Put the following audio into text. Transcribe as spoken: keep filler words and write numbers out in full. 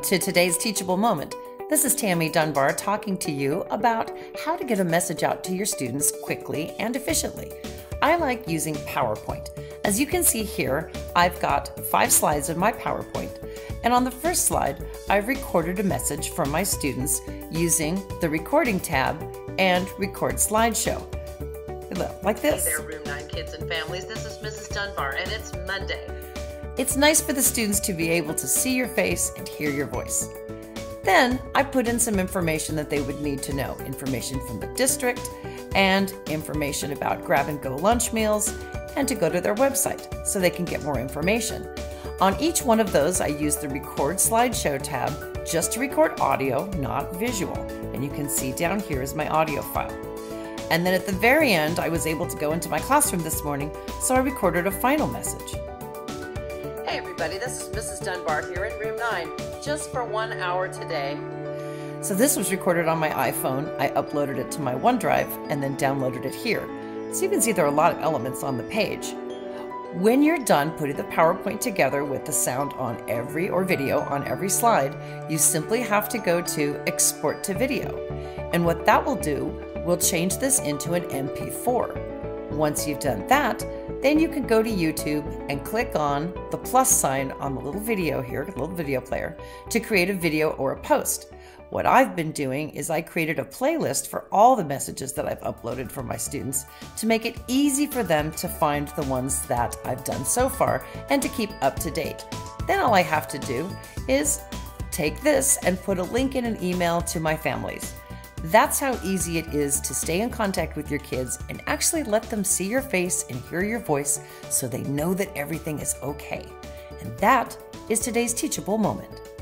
to today's Teachable Moment. This is Tammy Dunbar talking to you about how to get a message out to your students quickly and efficiently. I like using PowerPoint. As you can see here, I've got five slides in my PowerPoint. And on the first slide, I've recorded a message from my students using the recording tab and record slideshow. Like this. Hey there, Room nine kids and families. This is Missus Dunbar, and it's Monday. It's nice for the students to be able to see your face and hear your voice. Then I put in some information that they would need to know. Information from the district and information about grab-and-go lunch meals and to go to their website so they can get more information. On each one of those, I use the Record Slideshow tab just to record audio, not visual. And you can see down here is my audio file. And then at the very end, I was able to go into my classroom this morning, so I recorded a final message. Hey everybody, this is Missus Dunbar here in Room nine, just for one hour today. So this was recorded on my iPhone. I uploaded it to my OneDrive and then downloaded it here. So you can see there are a lot of elements on the page. When you're done putting the PowerPoint together with the sound on every or video on every slide, you simply have to go to Export to Video. And what that will do will change this into an M P four. Once you've done that, then you can go to YouTube and click on the plus sign on the little video here, the little video player, to create a video or a post. What I've been doing is I created a playlist for all the messages that I've uploaded for my students to make it easy for them to find the ones that I've done so far and to keep up to date. Then all I have to do is take this and put a link in an email to my families. That's how easy it is to stay in contact with your kids and actually let them see your face and hear your voice so they know that everything is okay. And that is today's Teachable Moment.